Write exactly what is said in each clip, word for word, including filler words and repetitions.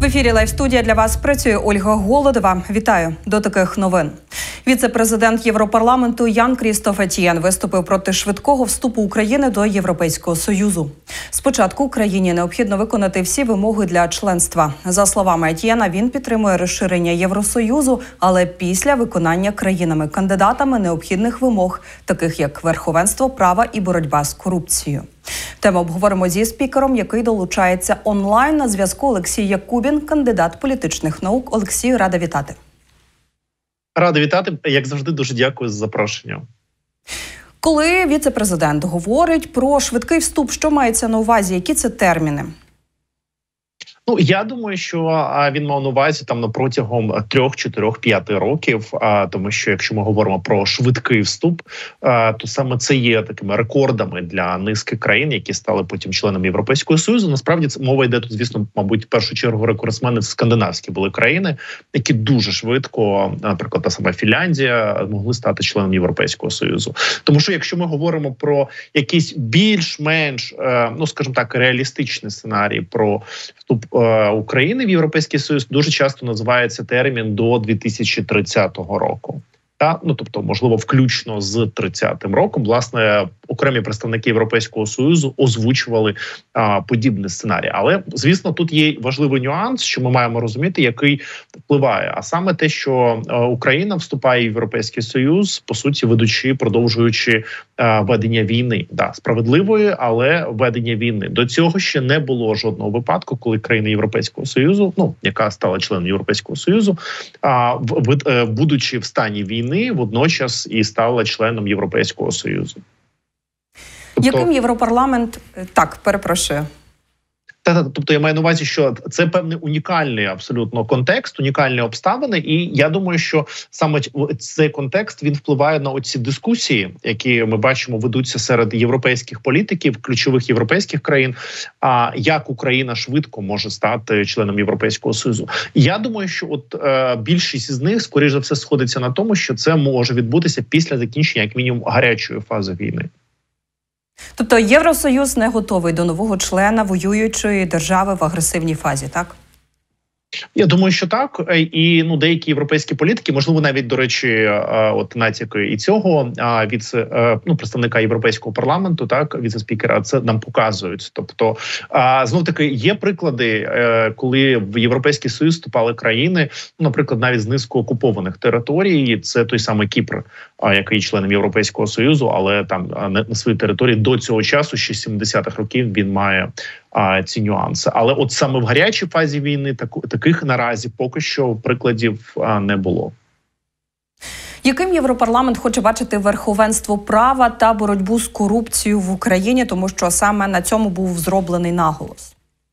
ефірі Лайв-студія для вас працює Ольга Голодова. Вітаю до таких новин. Віце-президент Європарламенту Ян Крістоф Етьєн виступив проти швидкого вступу України до Європейського Союзу. Спочатку Україні необхідно виконати всі вимоги для членства. За словами Етьєна, він підтримує розширення Євросоюзу, але після виконання країнами-кандидатами необхідних вимог, таких як верховенство права і боротьба з корупцією. Тему обговоримо зі спікером, який долучається онлайн. На зв'язку Олексій Якубін, кандидат політичних наук. Олексію, рада вітати. Рада вітати. Як завжди, дуже дякую за запрошення. Коли віце-президент говорить про швидкий вступ, що мається на увазі? Які це терміни? Ну, я думаю, що він мав на увазі там на протягом трьох, чотирьох, п'яти років, а, тому що якщо ми говоримо про швидкий вступ, а, то саме це є такими рекордами для низки країн, які стали потім членами Європейського Союзу. Насправді це мова йде тут, звісно, мабуть, в першу чергу рекордсмени це скандинавські були країни, які дуже швидко, наприклад, та сама Фінляндія, могли стати членом Європейського Союзу. Тому що якщо ми говоримо про якийсь більш-менш, ну скажімо так, реалістичний сценарій про вступ України в Європейський Союз, дуже часто називається термін до дві тисячі тридцятого року. Та? Ну, тобто, можливо, включно з тридцятим роком, власне, окремі представники Європейського Союзу озвучували а, подібний сценарій. Але, звісно, тут є важливий нюанс, що ми маємо розуміти, який впливає. А саме те, що а, Україна вступає в Європейський Союз, по суті, ведучи, продовжуючи а, ведення війни. Да, справедливої, але ведення війни. До цього ще не було жодного випадку, коли країна Європейського Союзу, ну, яка стала членом Європейського Союзу, а, в, в, будучи в стані війни, водночас і стала членом Європейського Союзу. Тобто, яким Європарламент... Так, перепрошую. Та, тобто я маю на увазі, що це певний унікальний абсолютно контекст, унікальні обставини, і я думаю, що саме цей контекст, він впливає на оці дискусії, які ми бачимо ведуться серед європейських політиків, ключових європейських країн, а як Україна швидко може стати членом Європейського Союзу. Я думаю, що от е, більшість з них, скоріш за все, сходиться на тому, що це може відбутися після закінчення, як мінімум, гарячої фази війни. Тобто Євросоюз не готовий до нового члена воюючої держави в агресивній фазі, так? Я думаю, що так. І ну деякі європейські політики, можливо, навіть, до речі, от натяки і цього віце, ну, представника Європейського парламенту, так, віце-спікера, це нам показують. Тобто, знов таки, є приклади, коли в Європейський Союз вступали країни, ну, наприклад, навіть з низку окупованих територій. Це той самий Кіпр, який членом Європейського Союзу, але там на своїй території до цього часу, ще з сімдесятих років, він має а, ці нюанси. Але от саме в гарячій фазі війни таку, таких наразі поки що прикладів а, не було. Яким Європарламент хоче бачити верховенство права та боротьбу з корупцією в Україні, тому що саме на цьому був зроблений наголос?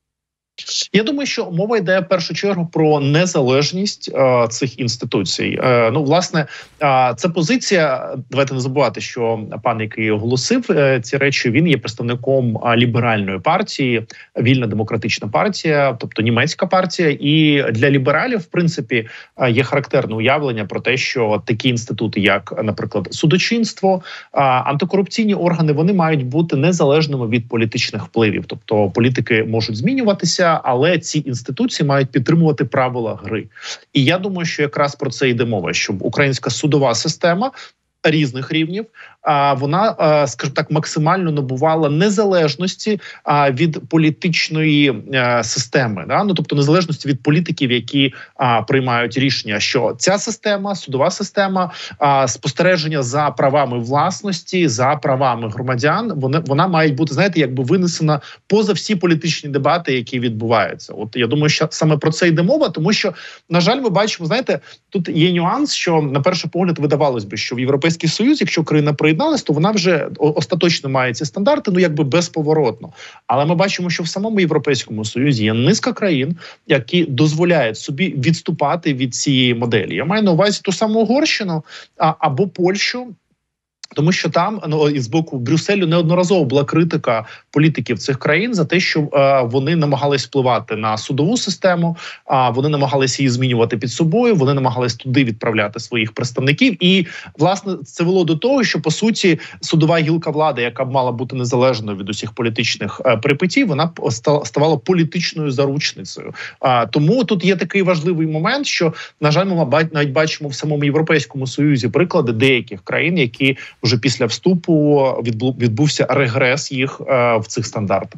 Я думаю, що мова йде в першу чергу про незалежність е, цих інституцій. Е, ну, власне, е, це позиція. Давайте не забувати, що пан, який оголосив е, ці речі, він є представником е, ліберальної партії, Вільна демократична партія, тобто німецька партія. І для лібералів, в принципі, е, є характерне уявлення про те, що такі інститути, як, наприклад, судочинство, е, антикорупційні органи, вони мають бути незалежними від політичних впливів. Тобто політики можуть змінюватися, але ці інституції мають підтримувати правила гри. І я думаю, що якраз про це йде мова, щоб українська судова система різних рівнів, а вона, скажімо так, максимально набувала незалежності від політичної системи, да? Ну, тобто незалежності від політиків, які приймають рішення, що ця система, судова система, спостереження за правами власності, за правами громадян, вона, вона має бути, знаєте, якби винесена поза всі політичні дебати, які відбуваються. От я думаю, що саме про це йде мова, тому що, на жаль, ми бачимо, знаєте, тут є нюанс, що на перший погляд видавалось би, що в Європейський Союз, якщо країна приєдналась, то вона вже остаточно має ці стандарти, ну якби безповоротно. Але ми бачимо, що в самому Європейському Союзі є низка країн, які дозволяють собі відступати від цієї моделі. Я маю на увазі ту саму Угорщину а, або Польщу, Тому що там, ну, і з боку Брюсселю неодноразово була критика політиків цих країн за те, що е, вони намагались впливати на судову систему, а е, вони намагалися її змінювати під собою, вони намагались туди відправляти своїх представників. І, власне, це вело до того, що, по суті, судова гілка влади, яка б мала бути незалежною від усіх політичних е, перипетій, вона ставала політичною заручницею. А, тому тут є такий важливий момент, що, на жаль, ми навіть бачимо в самому Європейському Союзі приклади деяких країн, які вже після вступу відбувся регрес їх е, в цих стандартах.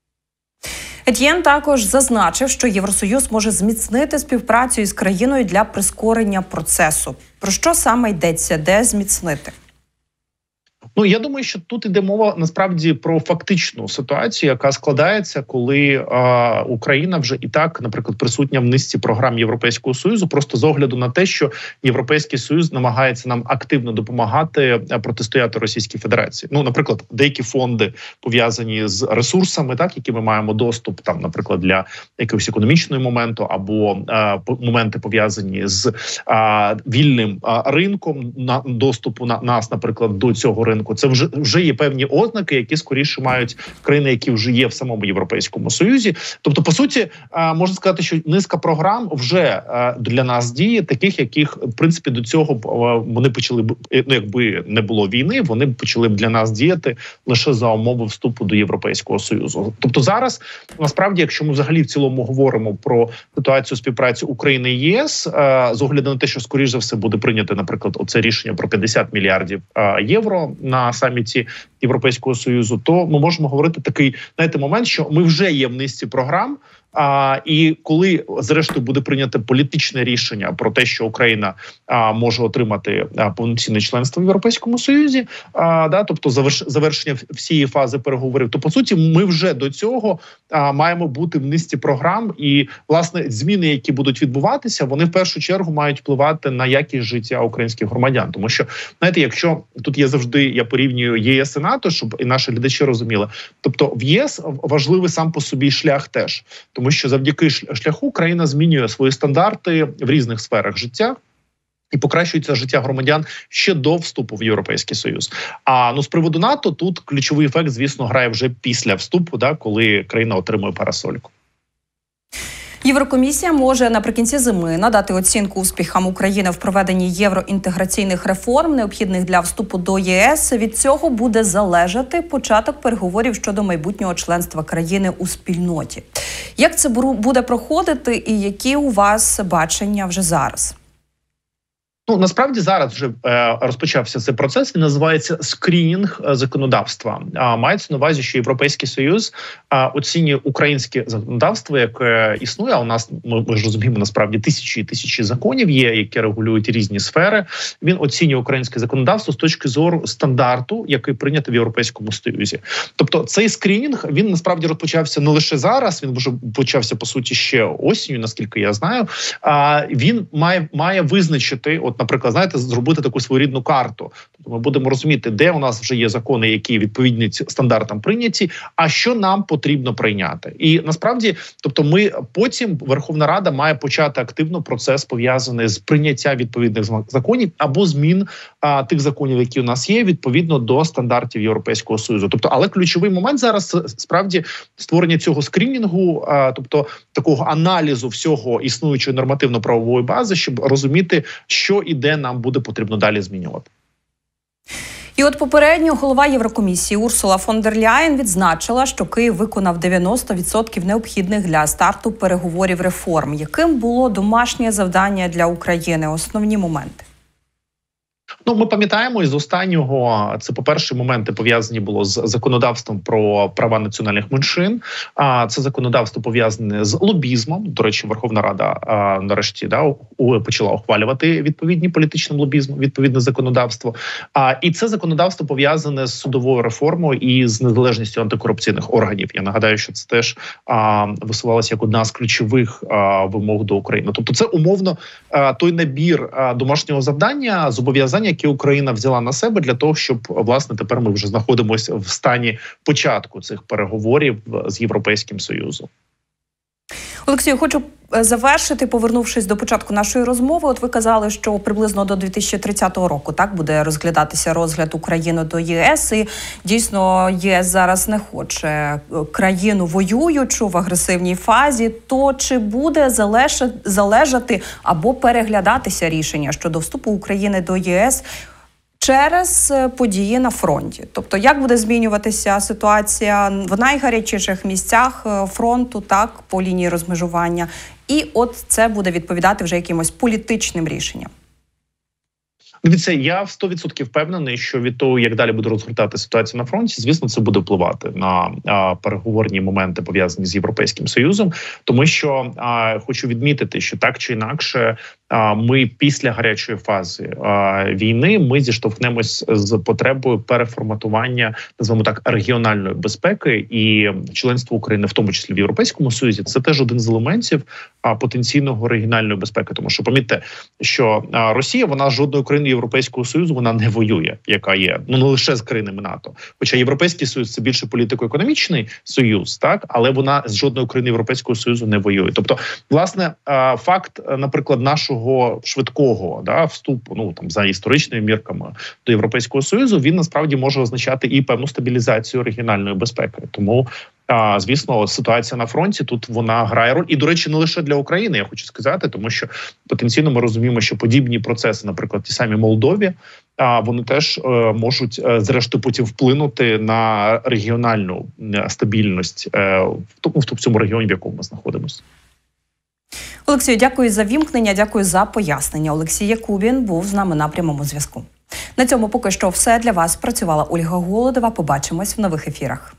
Етьєн також зазначив, що Євросоюз може зміцнити співпрацю із країною для прискорення процесу. Про що саме йдеться, де зміцнити? Ну, я думаю, що тут іде мова насправді про фактичну ситуацію, яка складається, коли е, Україна вже і так, наприклад, присутня в низці програм Європейського Союзу, просто з огляду на те, що Європейський Союз намагається нам активно допомагати протистояти Російській Федерації. Ну, наприклад, деякі фонди пов'язані з ресурсами, так, які ми маємо доступ, там, наприклад, для якогось економічного моменту, або е, моменти пов'язані з е, вільним е, ринком, на доступу на нас, наприклад, до цього ринку. Це вже вже є певні ознаки, які скоріше мають країни, які вже є в самому Європейському Союзі. Тобто, по суті, можна сказати, що низка програм вже для нас діє, таких, яких в принципі до цього вони почали б, ну, якби не було війни, вони почали б для нас діяти лише за умови вступу до Європейського Союзу. Тобто зараз, насправді, якщо ми взагалі в цілому говоримо про ситуацію співпраці України і ЄС, з огляду на те, що скоріш за все буде прийнято, наприклад, оце рішення про п'ятдесят мільярдів євро на саміті Європейського Союзу, то ми можемо говорити такий, знаєте, момент, що ми вже є в низці програм, а, і коли, зрештою, буде прийнято політичне рішення про те, що Україна а, може отримати а, повноцінне членство в Європейському Союзі, а, да, тобто заверш, завершення всієї фази переговорів, то, по суті, ми вже до цього а, маємо бути в низці програм, і, власне, зміни, які будуть відбуватися, вони в першу чергу мають впливати на якість життя українських громадян. Тому що, знаєте, якщо тут є завжди, я порівнюю ЄС і НАТО, щоб і наші глядачі розуміли, тобто в ЄС важливий сам по собі шлях теж. Тому що завдяки шляху країна змінює свої стандарти в різних сферах життя і покращується життя громадян ще до вступу в Європейський Союз. А ну з приводу НАТО тут ключовий ефект, звісно, грає вже після вступу, да, коли країна отримує парасольку. Єврокомісія може наприкінці зими надати оцінку успіхам України в проведенні євроінтеграційних реформ, необхідних для вступу до ЄС. Від цього буде залежати початок переговорів щодо майбутнього членства країни у спільноті. Як це буде проходити і які у вас бачення вже зараз? Ну, насправді зараз вже е, розпочався цей процес. Він називається скринінг законодавства. А мається на увазі, що Європейський Союз е, оцінює українське законодавство, яке існує. А у нас ми, ми ж розуміємо, насправді тисячі і тисячі законів є, які регулюють різні сфери. Він оцінює українське законодавство з точки зору стандарту, який прийнятий в Європейському Союзі. Тобто цей скринінг він насправді розпочався не лише зараз. Він вже почався по суті ще осінню, наскільки я знаю. А він має має визначити от. Наприклад, знаєте, зробити таку своєрідну карту. Тобто ми будемо розуміти, де у нас вже є закони, які відповідні стандартам прийняті, а що нам потрібно прийняти. І насправді, тобто ми потім, Верховна Рада має почати активно процес, пов'язаний з прийняттям відповідних законів або змін а, тих законів, які у нас є, відповідно до стандартів Європейського Союзу. Тобто, але ключовий момент зараз справді створення цього скринінгу, а, тобто такого аналізу всього існуючої нормативно-правової бази, щоб розуміти, що і де нам буде потрібно далі змінювати. І от попередньо голова Єврокомісії Урсула фон дер Ляєн відзначила, що Київ виконав дев'яносто відсотків необхідних для старту переговорів реформ. Яким було домашнє завдання для України? Основні моменти? Ну, ми пам'ятаємо із останнього, це, по-перше, моменти пов'язані було з законодавством про права національних меншин, а це законодавство пов'язане з лобізмом. До речі, Верховна Рада а, нарешті да, почала ухвалювати відповідні політичним лобізмом, відповідне законодавство. А, і це законодавство пов'язане з судовою реформою і з незалежністю антикорупційних органів. Я нагадаю, що це теж а, висувалося як одна з ключових а, вимог до України. Тобто це умовно а, той набір а, домашнього завдання, зобов'язання, які Україна взяла на себе для того, щоб, власне, тепер ми вже знаходимося в стані початку цих переговорів з Європейським Союзом. Олексію, хочу завершити, повернувшись до початку нашої розмови. От ви казали, що приблизно до дві тисячі тридцятого року так буде розглядатися розгляд України до ЄС. І дійсно ЄС зараз не хоче країну воюючу в агресивній фазі. То чи буде залежати або переглядатися рішення щодо вступу України до ЄС через події на фронті? Тобто, як буде змінюватися ситуація в найгарячіших місцях фронту, так, по лінії розмежування? І от це буде відповідати вже якимось політичним рішенням. Дивіться, я в сто відсотків впевнений, що від того, як далі буде розгортати ситуацію на фронті, звісно, це буде впливати на а, переговорні моменти, пов'язані з Європейським Союзом. Тому що а, хочу відмітити, що так чи інакше, а, ми після гарячої фази а, війни ми зіштовхнемось з потребою переформатування, назвемо так, регіональної безпеки, і членство України, в тому числі в Європейському Союзі, це теж один з елементів а, потенційного регіональної безпеки. Тому що помітьте, що а, Росія, вона з жодної країни Європейського Союзу вона не воює, яка є, ну не лише з країнами НАТО. Хоча Європейський Союз це більше політико-економічний союз, так, але вона з жодної країни Європейського Союзу не воює. Тобто, власне, факт, наприклад, нашого швидкого да, вступу, ну там за історичними мірками до Європейського Союзу, він насправді може означати і певну стабілізацію регіональної безпеки. Тому А, звісно, ситуація на фронті тут вона грає роль. І, до речі, не лише для України, я хочу сказати, тому що потенційно ми розуміємо, що подібні процеси, наприклад, ті самі Молдові, а, вони теж е, можуть, е, зрештою, потім вплинути на регіональну е, стабільність е, в, тому, в цьому регіоні, в якому ми знаходимося. Олексію, дякую за вімкнення, дякую за пояснення. Олексій Якубін був з нами на прямому зв'язку. На цьому поки що все. Для вас працювала Ольга Голодова. Побачимось в нових ефірах.